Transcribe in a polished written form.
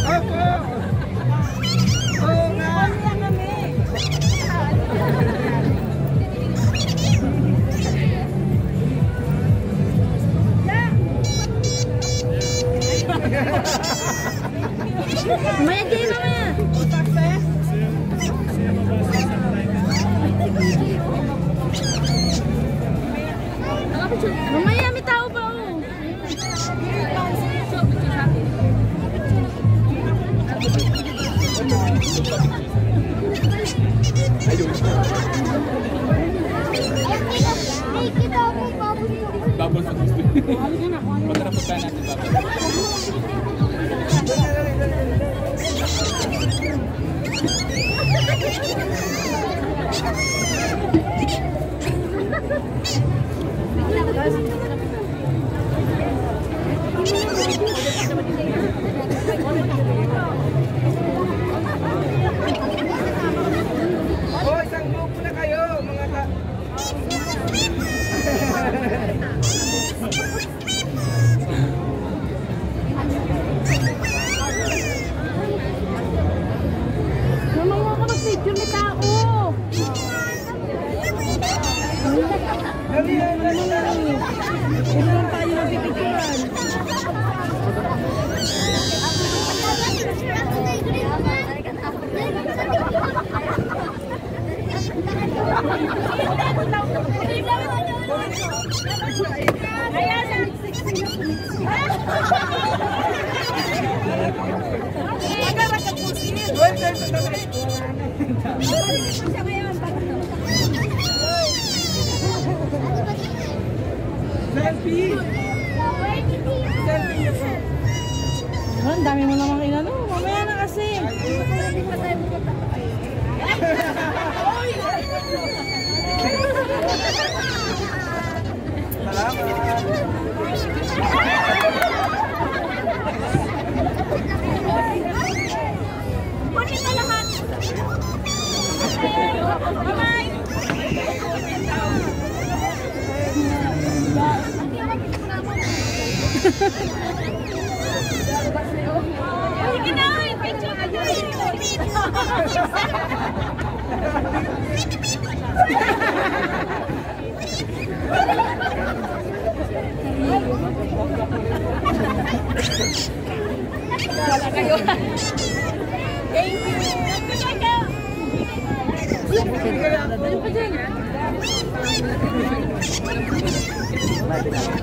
Mamaya din, mamaya. Mamaya, may tao pa, oh. Bubble sa gusto. Magkarapunta natin bubble. Oh, isang grupo na kayo, mga ka... Mamaya ka mag-picture, may tao. Dali, dali, dali. Ito lang tayo nagpipicturean. Selfie! Selfie niyo po. Ang dami mo namang inano. Mamaya na kasi. Kunin na lahat. Bye-bye. Sige na, picture na yun. Wala kayo. Thank you. Ano pa dyan?